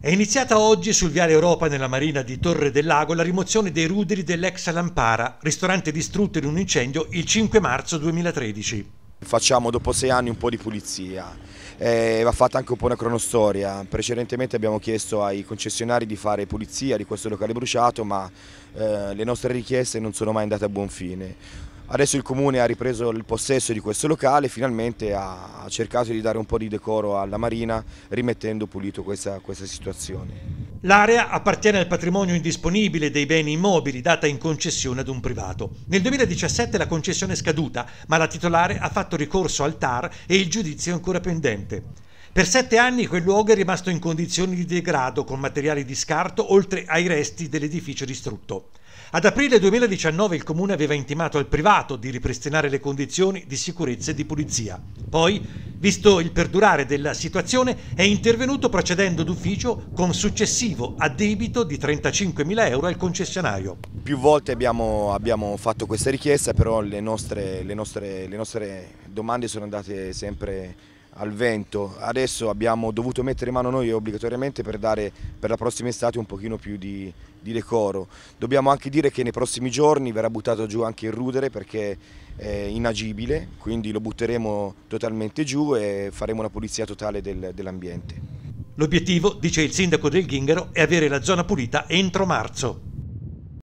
È iniziata oggi sul Viale Europa nella marina di Torre del Lago la rimozione dei ruderi dell'ex Lampara, ristorante distrutto in un incendio il 5 marzo 2013. Facciamo dopo 6 anni un po' di pulizia, va fatta anche un po' una cronostoria. Precedentemente abbiamo chiesto ai concessionari di fare pulizia di questo locale bruciato, ma le nostre richieste non sono mai andate a buon fine. Adesso il Comune ha ripreso il possesso di questo locale e finalmente ha cercato di dare un po' di decoro alla marina, rimettendo pulito questa situazione. L'area appartiene al patrimonio indisponibile dei beni immobili data in concessione ad un privato. Nel 2017 la concessione è scaduta, ma la titolare ha fatto ricorso al TAR e il giudizio è ancora pendente. Per 7 anni quel luogo è rimasto in condizioni di degrado con materiali di scarto oltre ai resti dell'edificio distrutto. Ad aprile 2019 il Comune aveva intimato al privato di ripristinare le condizioni di sicurezza e di pulizia. Poi, visto il perdurare della situazione, è intervenuto procedendo d'ufficio con successivo addebito di 35.000 euro al concessionario. Più volte abbiamo fatto questa richiesta, però le nostre domande sono andate sempre al vento. Adesso abbiamo dovuto mettere mano noi obbligatoriamente per dare per la prossima estate un pochino più di decoro. Dobbiamo anche dire che nei prossimi giorni verrà buttato giù anche il rudere perché è inagibile, quindi lo butteremo totalmente giù e faremo una pulizia totale dell'ambiente. L'obiettivo, dice il sindaco del Ghinghero, è avere la zona pulita entro marzo.